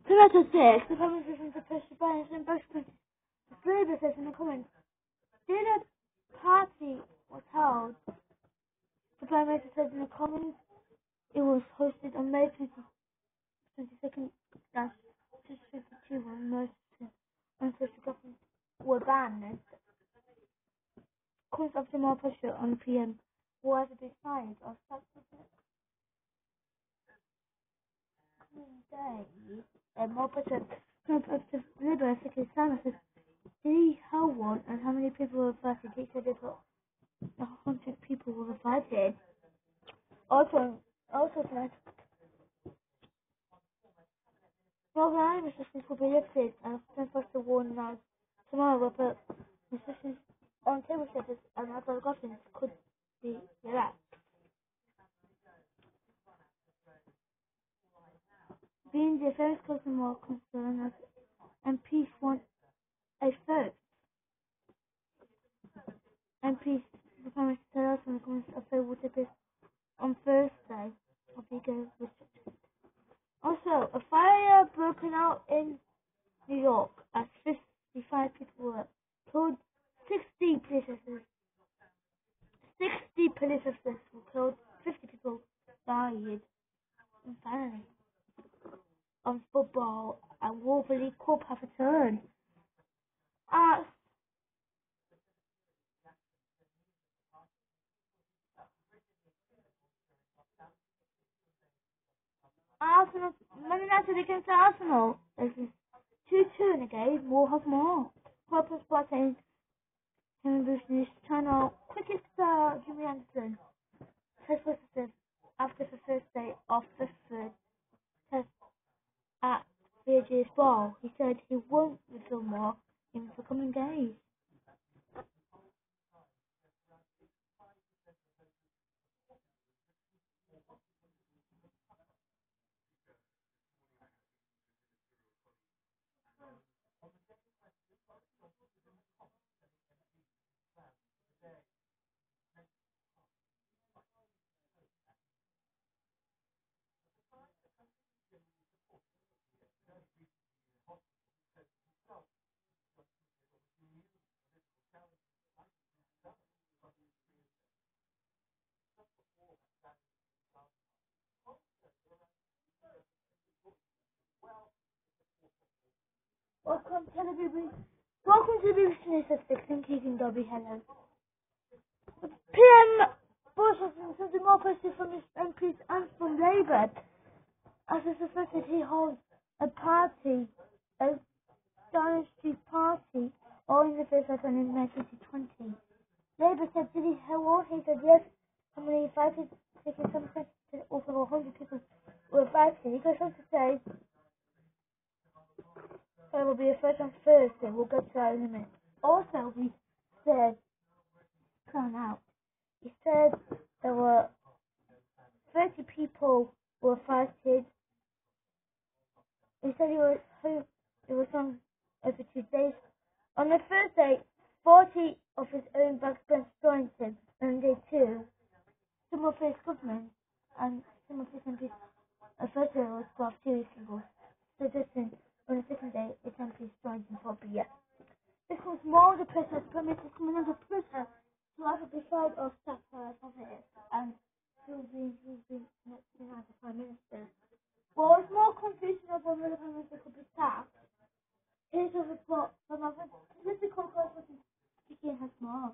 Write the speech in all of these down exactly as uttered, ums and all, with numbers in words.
Tomato six, the Prime Minister is supposed to buy and Bushman. The Labour says in the comments, dinner party was held. The Prime Minister says in the comments, it was hosted on May twenty-second, twenty fifty-two when most unofficial government were banned. Comes after more pressure on the P M who has a big find of such day. And more pressure comes after Labour Secretary Sanders says, did he hold one and how many people were invited? He said about a hundred people were invited. Also, also tonight, Northern Ireland restrictions will be lifted and Stanford to warn now tomorrow, but restrictions on table service and other governments could be relaxed. Being the affairs causing more concern as M Ps want a vote. M Ps promised to tell us when the comments of their water bill on Thursday of legal restrictions. Also, a fire broken out in New York as fifty-five people were killed. sixty police officers, sixty police officers were killed. fifty people died. And finally, on football, and Wolverine Cup have returned. Uh, Arsenal, Man United against Arsenal. This is two two in the game. We'll have more. Purple spotting. Him Bruce News channel. Cricket star Jimmy Anderson test positive after the first day of the third test at V J's ball. He said he won't reveal more in the coming days. Welcome to the B B C. Welcome to the B B C News at six and Keegan Dobby. Hello. P M Bush has been something more positive from his M Ps and from Labour. As is suspected, he holds a party, a dynasty party, all in the first election in May twenty twenty. Labour said, did he hold? He said yes. How many invited? Taking some sense to also one hundred people were invited. He goes on to say, there will be a first on Thursday. We'll get to that in a minute. Also, he said, turn out. He said there were thirty people were invited. He said he was it was on over two days. On the first day, forty of his own backbench joined him, and day two, some of his government and some of his M Ps. A first day was twelve two weeks ago. Suggesting on the second day, his M Ps joined him for beer. This was more the pressure, permitted coming under pressure to either decide or stop her of it, and who will be who will be next to the Prime Minister. Well, there's more confusion over whether the Prime Minister could be sacked. Here's a report from our political correspondent, Vicky has more.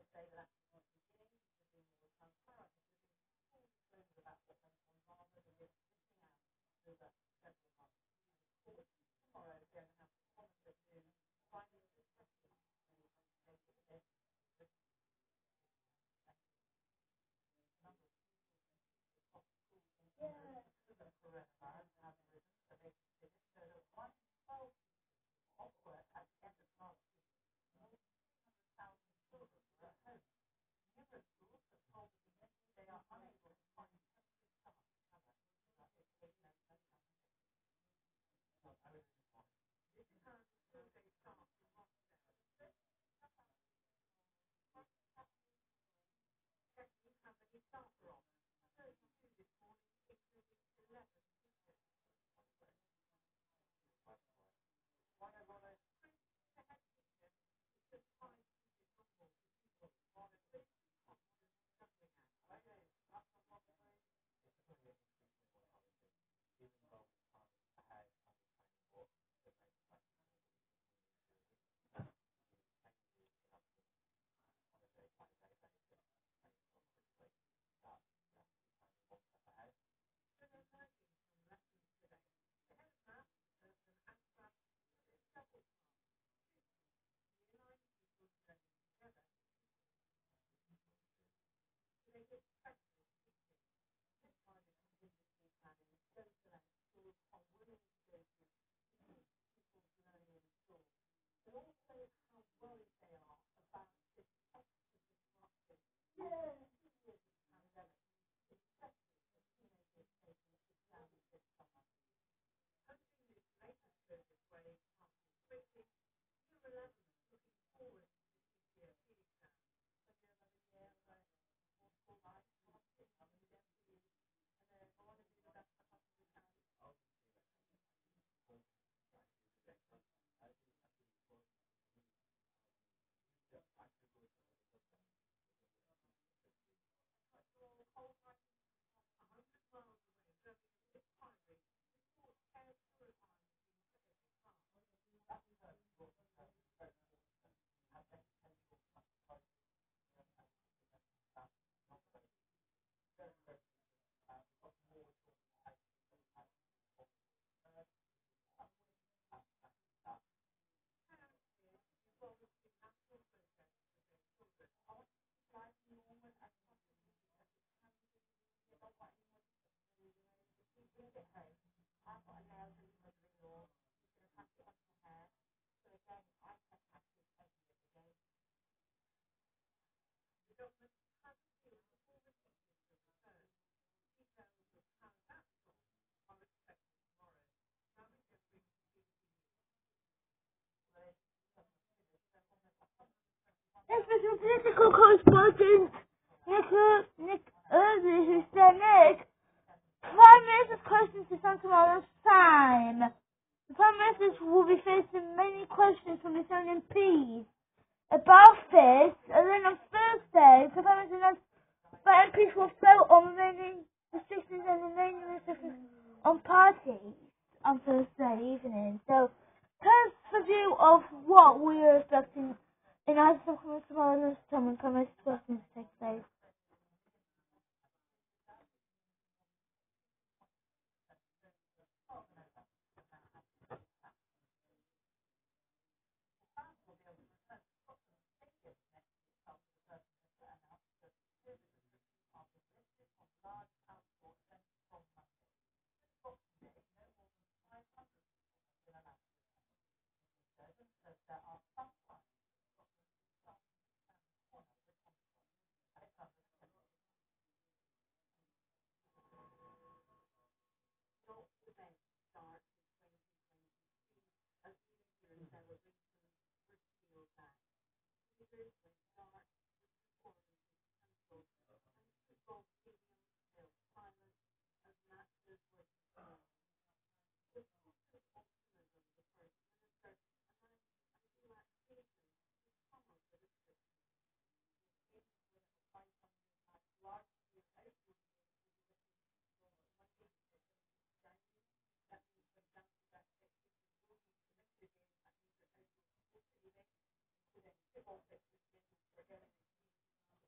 This was your political correspondent, Nick, Nick Irving, who said, Nick, Prime Minister's questions to some tomorrow's time. The Prime Minister will be facing many questions from his own M Ps about this, and then on Thursday, the Prime Minister announced that M Ps will vote on remaining restrictions and remaining restrictions on parties on Thursday evening. So, here's the view of what we are expecting in our tomorrow lunchtime when Prime Minister's questions take place.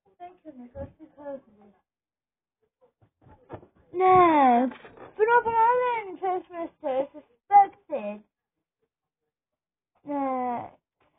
Thank you, Nicholas, because next, for Northern Ireland, First Minister is suspected. Next,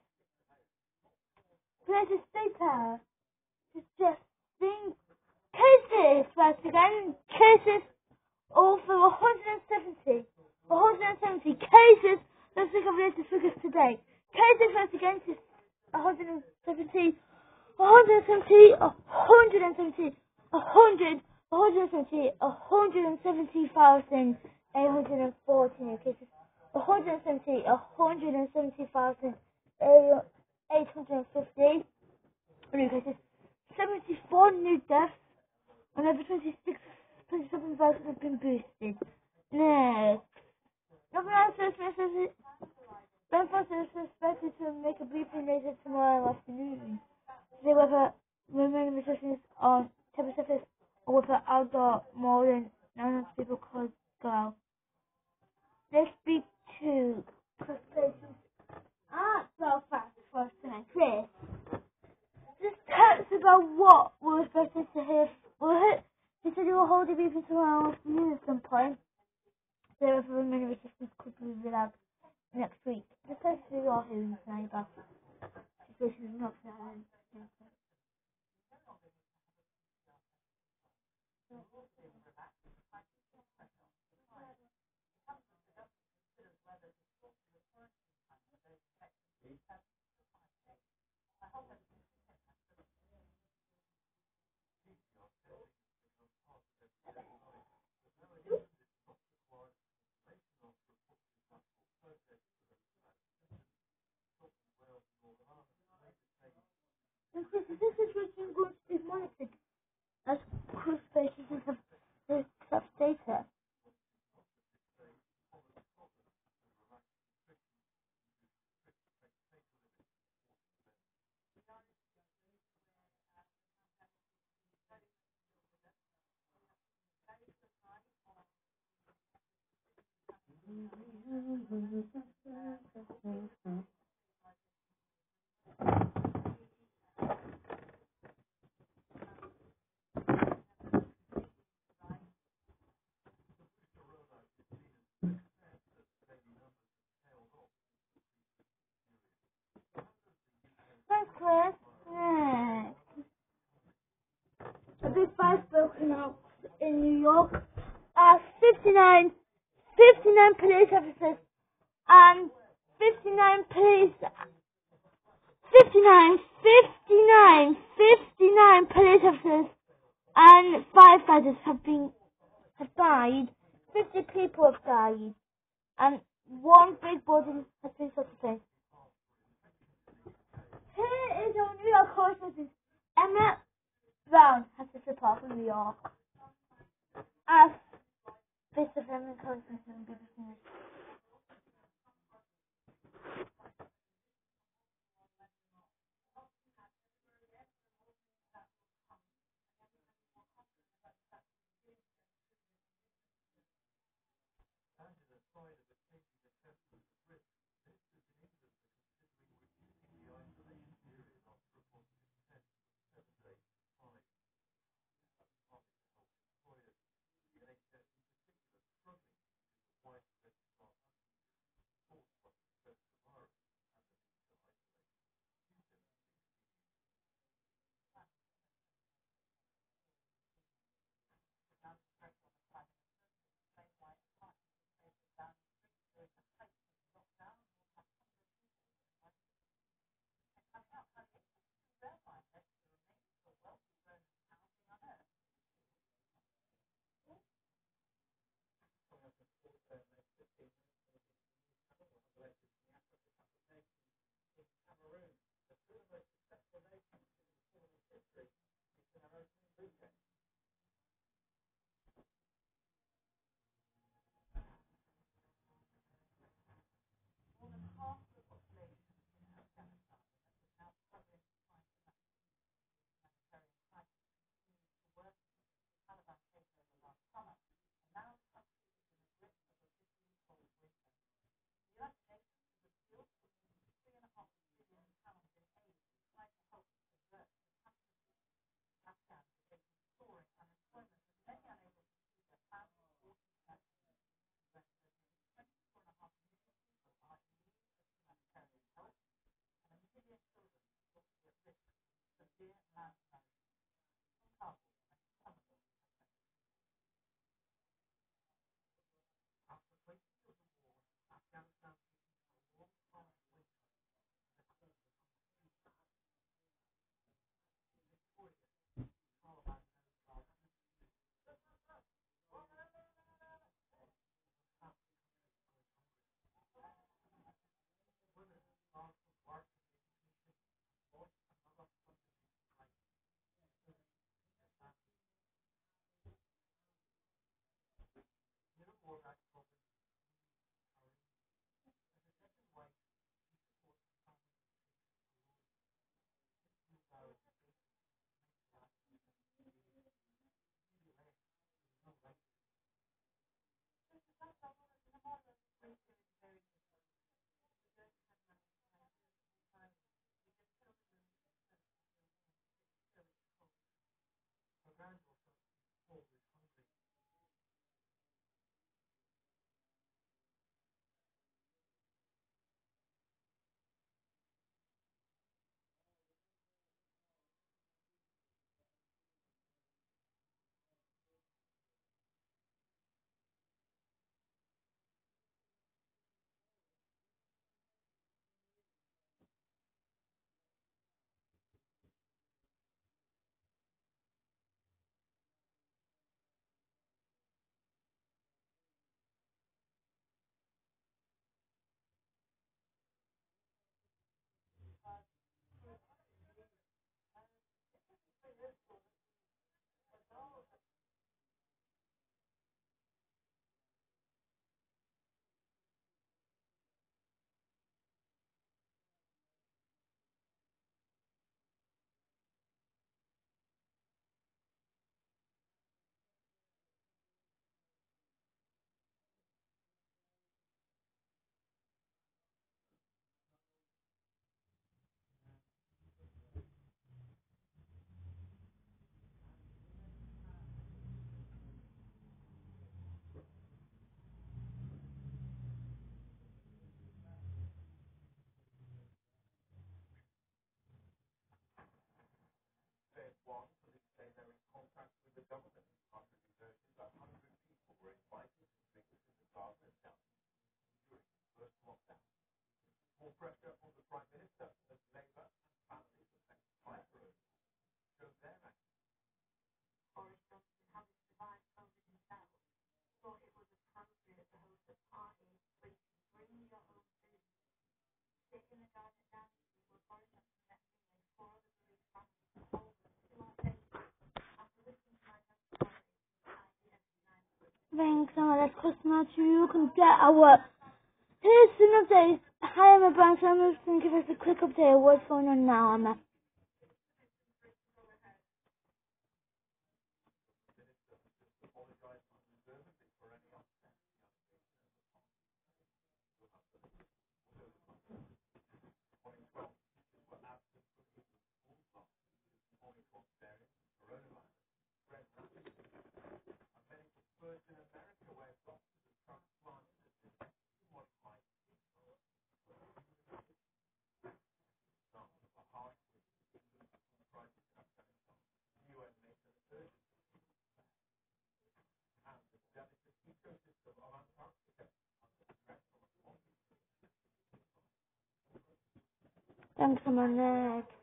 British data suggesting cases once again, cases over one hundred seventy, one hundred seventy cases. Let's look at the latest figures today. Cases once again is one hundred seventy, one hundred seventy, one hundred seventy, one hundred, one hundred seventy, one hundred seventy thousand eight hundred forty new cases, one hundred seventy, one hundred seventy thousand eight hundred fifty new cases, seventy-four new deaths, and over twenty-six, twenty-seven thousand have been boosted. Next, Northern Ireland First Minister Belfast is expected to make a briefing later tomorrow afternoon to see whether remaining restrictions on temporary surface or whether outdoor more than nine hundred people could go. Let's speak to Chris Places at Belfast for tonight. Chris, just tell us about what we're expected to hear. We'll hit, you said you will hold a briefing tomorrow afternoon at some point. So whether remaining restrictions could be relaxed next week. Just tell us who you are hearing tonight about situations not tonight. This is this situation going to be monitored as cruise spaces have the such data. Thanks, Chris. Next, a big fire's broken out in New York. Uh, fifty-nine, fifty-nine police officers and fifty-nine police, fifty-nine, fifty-nine, fifty-nine police officers and firefighters have been have died. Fifty people have died, and one big building has been set aflame. Here is our New York correspondent, Emma Brown, has this report from New York. As this is Emma correspondent on B B C News. Thanks, Emma. That's customer two. You can get our. Here's an update. Hi, Emma Brown. So I'm just going to give us a quick update of what's going on now, Emma. Thanks, Emma. Next.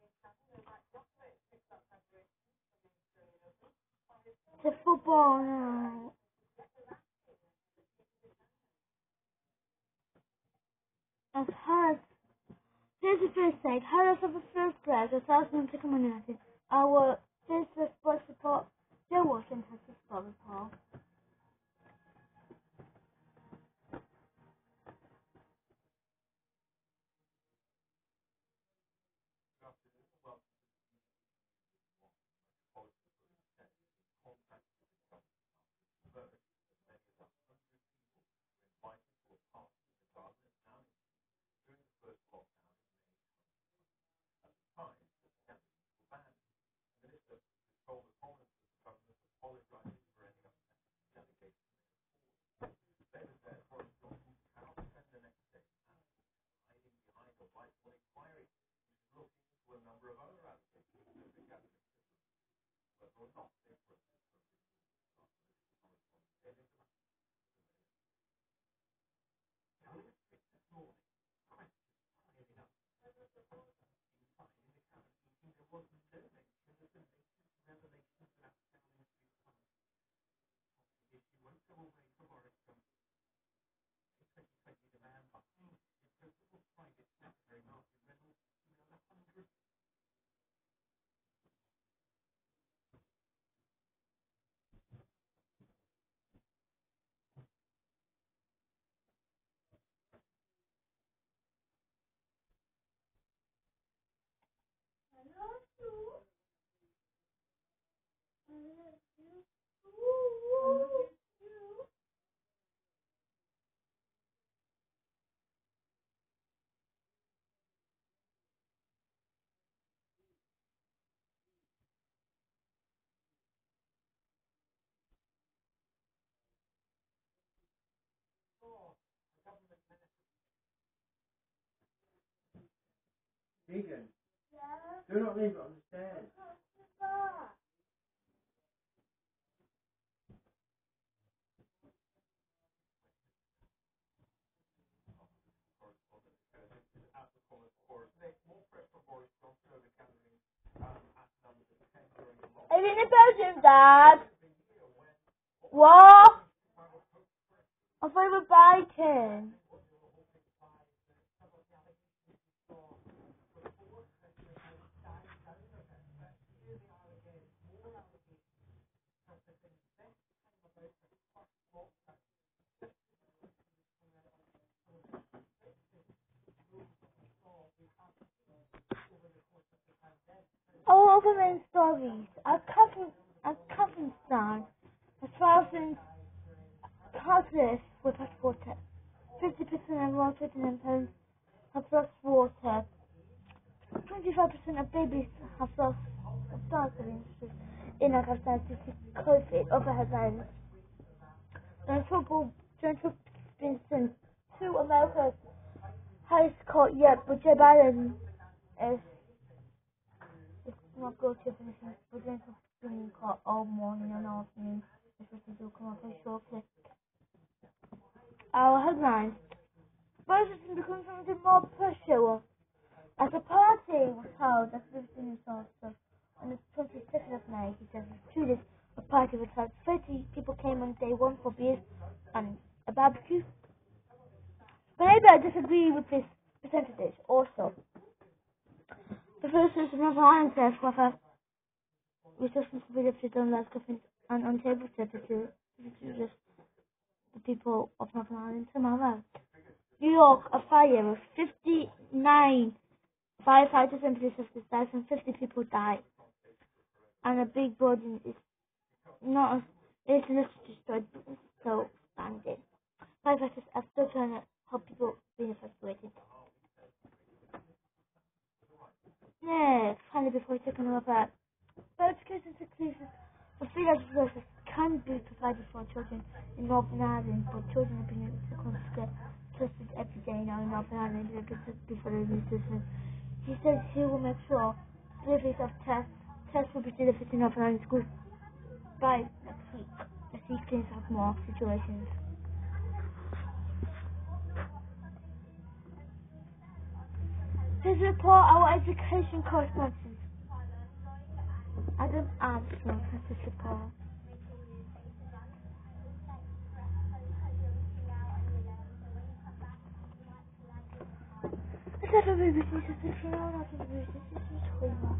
To football now. As Harris. Here's the first stage. Harris of the first grade, the Southland to United. Our first sports report. Joe Washington has the sport report. Vegan, do not leave it on the stairs. Are you in the bedroom, Dad? What? I thought you were biking. All of the main stories are Coven, are Covenstein, a thousand toddlers with hot water. fifty percent of water in pounds have lost water. twenty-five percent of babies have lost started in Afghanistan due to COVID over headlines. The trouble, gentle been sent to America's highest court yet, but Joe Biden is, is not guilty of anything. But gentle been caught all morning and afternoon. This is to come up shortly. Our headlines. President becomes under more pressure as a party was held at Livingston in Salford on the twenty-second of May. He says it's true this a party was held. thirty people came on day one for beers and a barbecue. But maybe I disagree with this percentage also. The first is Northern Ireland says whether restrictions to be lifted on last government and on table thirty to just the people of Northern Ireland tomorrow. New York, a fire of fifty-nine firefighters and police officers died and fifty people died. And a big building is not it's not destroyed but still standing. Firefighters are still trying to help people being evacuated. Yeah, finally before we take another verification seclusion for free resources can be provided for children in Northern Ireland, but children have been able to come to get tested every day now in Northern Ireland and get tested before the new system. He says he will make sure deliveries of tests tests will be delivered in Northern Ireland schools by next week as he cleans up more situations. Please report our education correspondent Adam Armstrong has this report. Is that a baby? This is a not a baby. This is homework.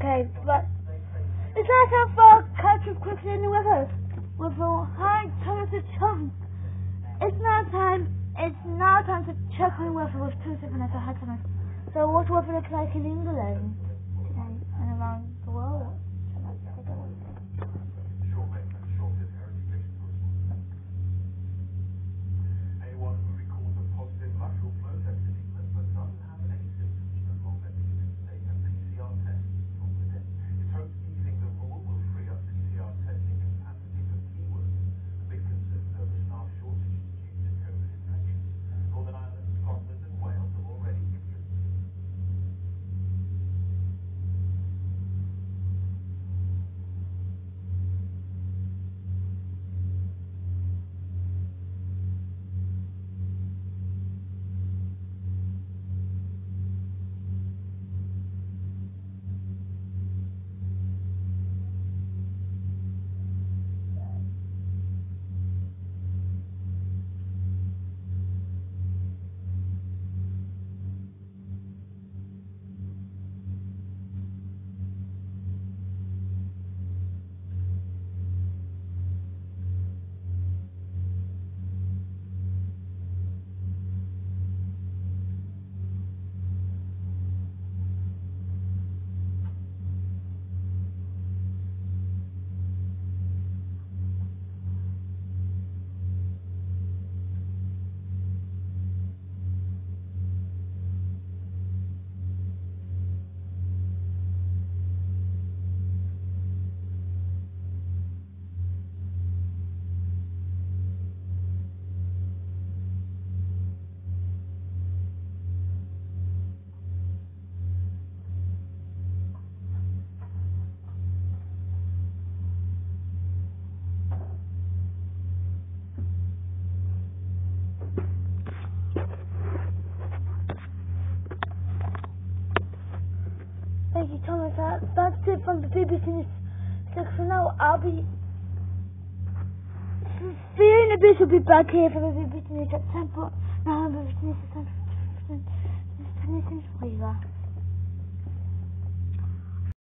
Okay, but it's now time for catch up quickly in the weather with a high Thomas Chance. It's now time. It's now time to check on the weather with two seven at the high Thomas. So what weather looks like in England today and around the world? Thank you, Thomas. That, that's it from the B B C News. So for now, I'll be feeling a bit. Will be back here for the B B C News at ten. But now I'm B B C News at ten.